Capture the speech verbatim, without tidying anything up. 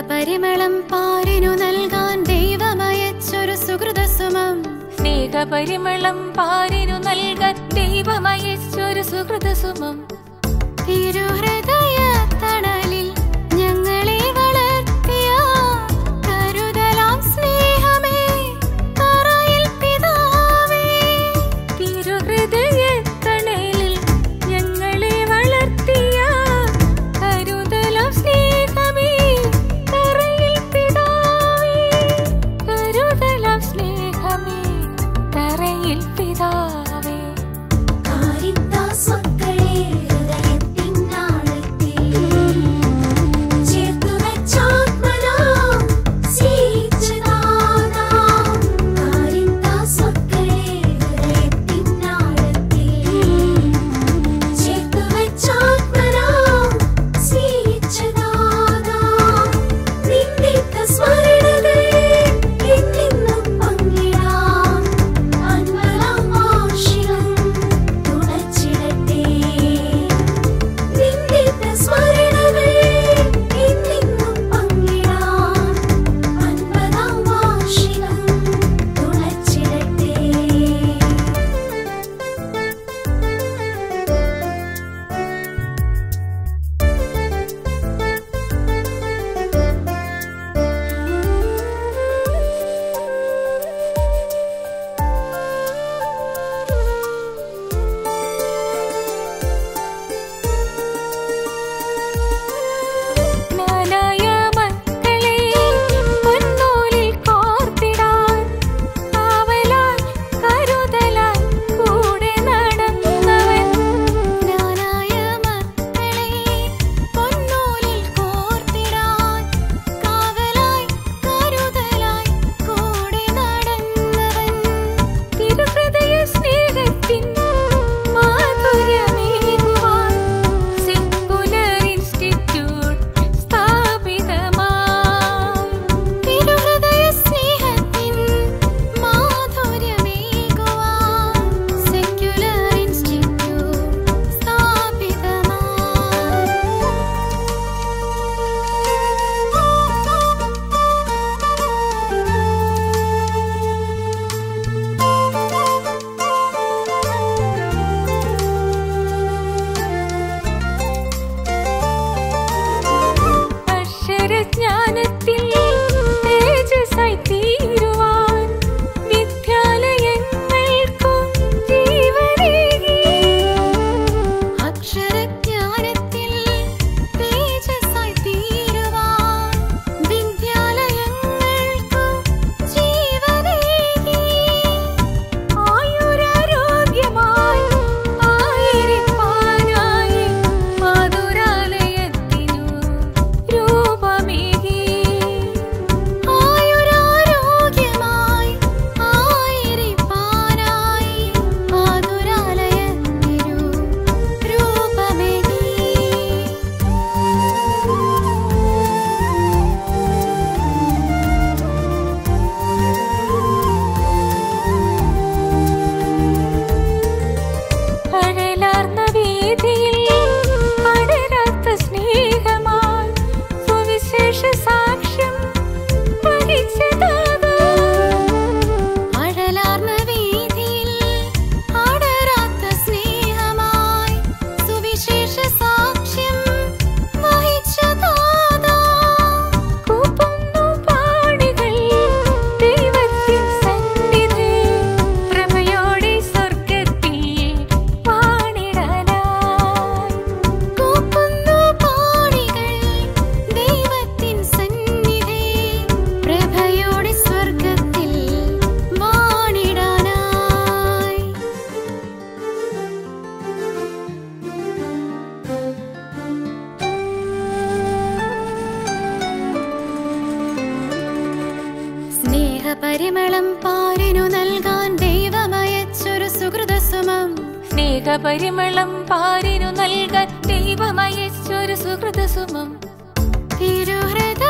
സ്നേഹപരിമളം പാരിനു നൽകാൻ ദൈവമയച്ചൊരു സുകൃതസുമം. സ്നേഹപരിമളം പാരിനു നൽകാൻ ദൈവമയച്ചൊരു സുകൃതസുമം. തിരുഹൃദയ തണലിൽ ഞങ്ങളെ വളർത്തിയ കരുതലാം സ്നേഹമേ തറയിൽ പിതാവേ. തിരുഹൃദയ തണലിൽ ഞങ്ങളെ വളർത്തിയ കരുതലാം സ്നേഹമേ തറയിൽ പിതാവേ. കരുതലാം സ്നേഹമേ തറയിൽ പിതാവേ. കാരിത്താസ് മക്കളെ ഹൃദയത്തിനാഴത്തിൽ ചേർത്തുവച്ചാത്മനാം സ്നേഹിച്ചതാനാം. കാരിത്താസ് മക്കളെ ഹൃദയത്തിനാഴത്തിൽ ചേർത്തുവച്ചാത്മനാം സ്നേഹിച്ചതാനാം. നിന്നിത്ത സ്മരണകൾ എന്നെന്നും പങ്കിടാം. അൻപതാം വാർഷികം തുണച്ചിടട്ടെ. നിന്നിത്ത സ്മരണകൾ എന്നെന്നും പങ്കിടാം. അൻപതാം വാർഷികം തുണച്ചിടട്ടെ. നാനായ മക്കളെ പൊന്നൂലിൽ കോർത്തിടാൻ കാവലായി കരുതലായി കൂടെ നടന്നവൻ. ജ്ഞാനായ മക്കളെ പൊന്നൂലിൽ കോർത്തിടാൻ കാവലായി കരുതലായി കൂടെ നടന്നവൻ. തിരുഹൃദയ സ്നേഹത്തിൻ മാധുര്യമേകുവാൻ സിംഗുലർ ഇൻസ്റ്റിറ്റ്യൂട്ട് സ്ഥാപിതമായി. തിരുഹൃദയ സ്നേഹത്തിൻ മാധുര്യമേകുവാൻ സെക്യുലർ ഇൻസ്റ്റിറ്റ്യൂട്ട് സ്ഥാപിതമായി. അക്ഷരജ്ഞാനത്തിൽ തേജസ്സായി തീരുവാൻ വിദ്യാലയങ്ങൾക്കും ജീവനേകി. അക്ഷരജ്ഞാനത്തിൽ തേജസ്സായി തീരുവാൻ വിദ്യാലയങ്ങൾക്കു ജീവനേകി. ആയുരാരോഗ്യമായി ആയിരിപ്പാനായി മാധുരാലയത്തിനു രൂപമേകി. ആയുരാരോഗ്യമായി ആയിരിപ്പാനായി മാധുരാലയത്തിനു രൂപമേകി. അഴലാർന്ന വീതിയിൽ അടരാത്ത സ്നേഹമായി സുവിശേഷ സാക്ഷ്യം വഹിച്ചതാകാം. അഴലാർന്ന വീതിയിൽ അടരാത്ത സ്നേഹമായി സുവിശേഷ സാക്ഷ്യം വഹിച്ചതാകാം. കൂപ്പുന്നു പാടികൾ ദൈവത്തിൻ സന്നിധി പ്രഭയോടെ സ്വർഗ്ഗത്തിൽ വാണിടാനായി. കൂപ്പുന്നു പാടികൾ ദൈവത്തിൻ സന്നിധി പ്രഭയോടെ സ്വർഗ്ഗത്തിൽ വാണിടാനായി. സ്നേഹപരിമളം പാരിനു നൽകാൻ ദൈവമയച്ചൊരു സുകൃതസുമം. സ്നേഹപരിമളം പാരിനു നൽകാൻ ദൈവമയച്ചൊരു സുകൃതസുമം. തിരുഹൃദയ